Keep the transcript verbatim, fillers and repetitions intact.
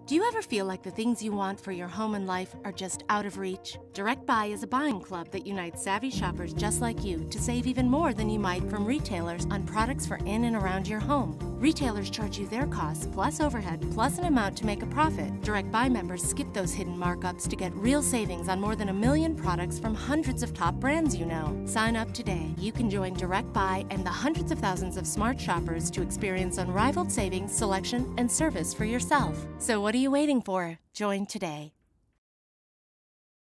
Do you ever feel like the things you want for your home and life are just out of reach? DirectBuy is a buying club that unites savvy shoppers just like you to save even more than you might from retailers on products for in and around your home. Retailers charge you their costs plus overhead plus an amount to make a profit. DirectBuy members skip those hidden markups to get real savings on more than a million products from hundreds of top brands you know. Sign up today. You can join DirectBuy and the hundreds of thousands of smart shoppers to experience unrivaled savings, selection, and service for yourself. So what are you waiting for? Join today.